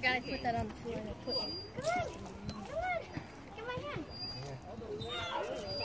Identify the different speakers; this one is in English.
Speaker 1: forgot I put that on the floor and I put it.
Speaker 2: Come on. Come on. Give my hand.